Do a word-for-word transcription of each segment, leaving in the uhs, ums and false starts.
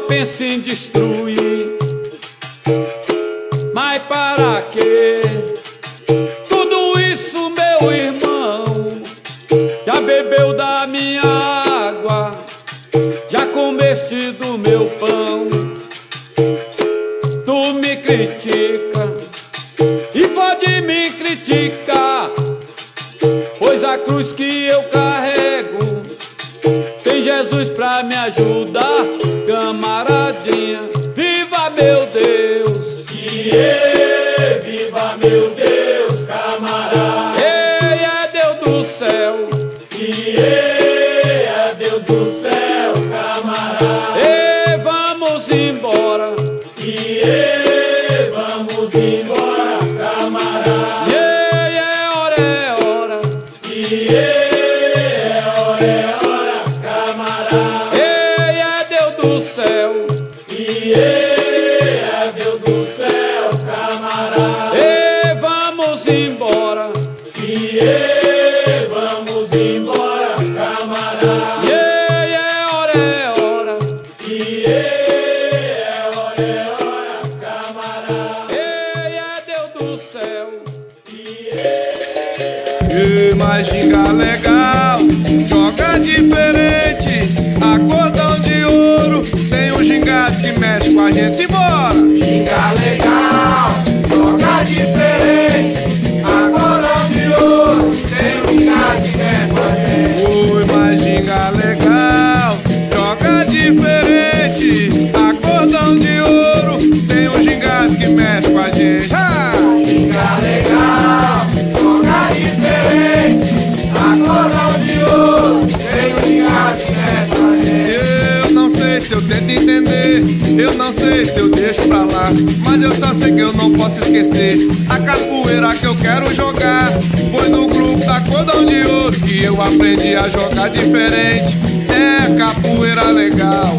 penso em destruir. Mas para quê? Tudo isso, meu irmão. Já bebeu da minha água, já comeste do meu pão. Tu me critica e pode me criticar, pois a cruz que eu carrego tem Jesus pra me ajudar. Camaradinha, viva meu Deus! Yeah, viva meu Deus, camarada! Ei, é Deus do céu! Yeah, é Deus do céu, camarada! Ei, vamos embora! Yeah, vamos embora, camarada! Yeah, é hora, é hora! Yeah, é hora, é hora, camarada! Ei, é Deus do céu! Yeah, é Deus do céu, camarada! Ei, vamos embora! Yeah, vamos embora, camarada! Yeah, é hora, é hora! Yeah, é hora, é hora, camarada! Ei, é Deus do céu! E mais ginga legal, joga diferente. A cordão de ouro tem um gingado que mexe com a gente. Simbora! Ginga legal, joga diferente. A cordão de ouro tem um gingado que mexe com a gente. Oi, mais ginga legal, joga diferente. A cordão de ouro tem um gingado que mexe com a gente. Ah! Ginga legal, joga diferente. A cordão de ouro tem um gingado que mexe com a gente. Eu não sei se eu tento entender, eu não sei se eu deixo pra lá, mas eu só sei que eu não posso esquecer a capoeira que eu quero jogar. Foi no grupo da Cordão de Ouro que eu aprendi a jogar diferente. É capoeira legal,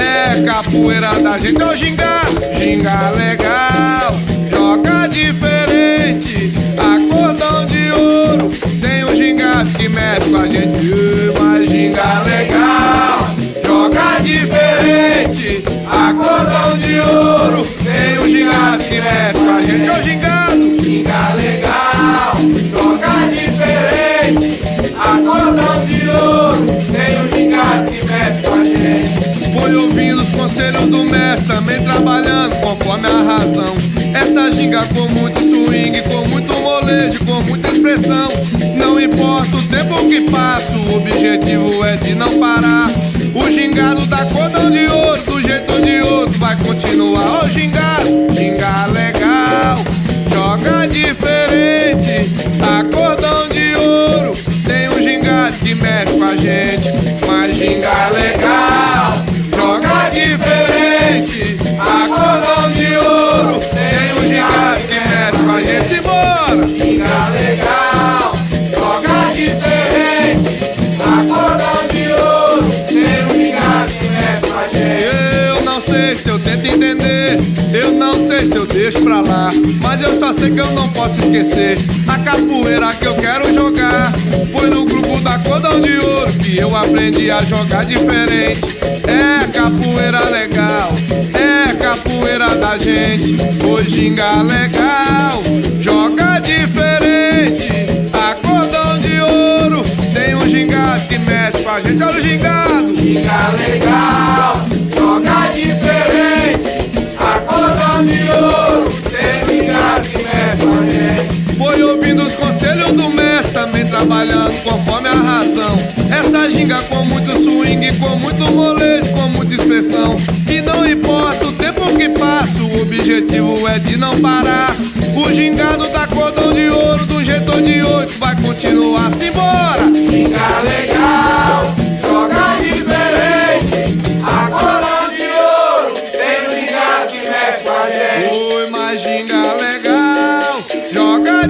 é capoeira da gente. Ô ginga, ginga legal, joga diferente. A Cordão de Ouro tem um gingado que mexe com a gente. E mais ginga legal, joga diferente. A Cordão de Ouro tem um gingado que mexe com a gente. Ô gingado, Ginga legal, joga diferente. A cordão de ouro tem um gingado que mexe com a gente. foi ouvindo os conselhos do mestre, também trabalhando conforme a razão. Essa ginga com muito swing, com muito molejo, com muita expressão. Não importa o tempo que passa, o objetivo é de não parar. O gingado da Cordão de Ouro, do jeito de outro, vai continuar. Ô gingado, ginga legal, joga diferente. A Cordão de Ouro tem um gingado que mexe com a gente. Mas ginga legal, joga diferente. A Cordão de Ouro tem um gingado que mexe com a gente. Simbora! Ginga legal, joga diferente. A cordão de ouro tem um gingado que mexe com a gente. Eu não sei se eu tento entender, eu não sei se eu deixo pra lá, mas eu só sei que eu não posso esquecer a capoeira que eu quero jogar. Foi no grupo da Cordão de Ouro que eu aprendi a jogar diferente. É capoeira legal, é capoeira da gente. Ô ginga legal, joga diferente. A Cordão de Ouro tem um gingado que mexe com a gente. Olha o gingado, Ginga legal, joga diferente. A cordão de ouro tem um gingado que mexe com a gente. foi ouvindo os conselhos do mestre, também trabalhando conforme a razão. Essa ginga com muito swing, com muito molejo, com muita expressão. E não importa o tempo que passa, o objetivo é de não parar. O gingado da Cordão de Ouro, do jeito ou de outro, vai continuar. Simbora! Ginga legal, joga diferente. A cordão de ouro tem um gingado que mexe com a gente. Oi, mais ginga legal, joga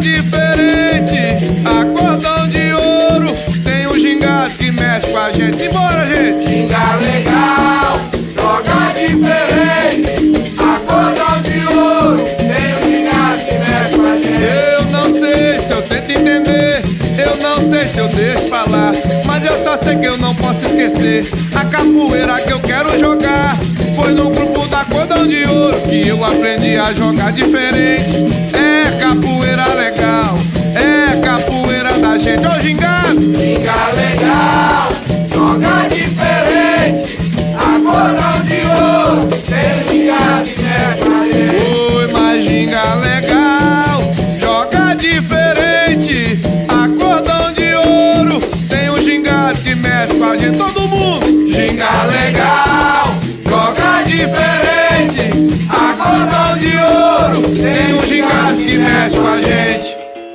diferente. A Cordão de Ouro tem um gingado que mexe com a gente. Simbora, gente! Ginga legal, joga diferente. A cordão de ouro tem um gingado que mexe com a gente. Eu não sei se eu tento entender, eu não sei se eu deixo pra lá, mas eu só sei que eu não posso esquecer a capoeira que eu quero jogar. Foi no grupo da Cordão de Ouro que eu aprendi a jogar diferente. É capoeira legal, é capoeira da gente. Ô gingado, Ginga legal, joga diferente. A Cordão de Ouro tem o gingado que mexe a gente. oi, mas ginga legal, joga diferente. A Cordão de Ouro tem um gingado que mexe com a gente. Todo mundo, Ginga legal, joga diferente. A Cordão de Ouro tem um gingado que mexe com a gente.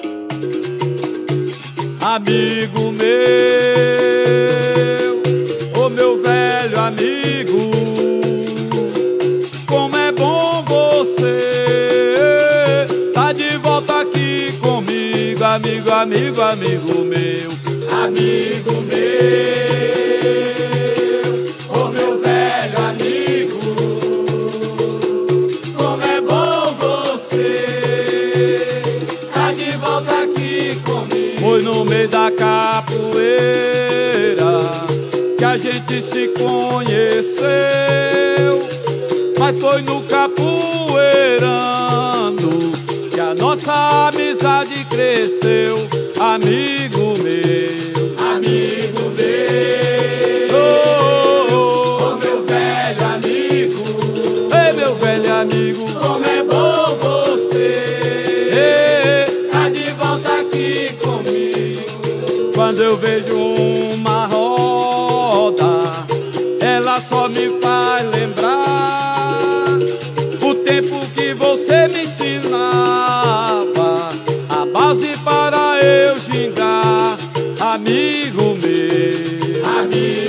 Amigo meu, ô meu velho amigo, como é bom você tá de volta aqui comigo, amigo, amigo, amigo meu. amigo meu, ô meu velho amigo, como é bom você tá de volta aqui comigo. Foi no meio da capoeira que a gente se conheceu, mas foi no capoeirando que a nossa amizade cresceu, amigo meu, Amigo meu, oh, oh, ô meu velho amigo, oh. Ei, meu velho amigo, como é bom você ei, tá de volta aqui comigo. quando eu vejo uma roda, ela só me faz lembrar o tempo que você me ensinava, a base para eu gingar, amigo meu. Amigo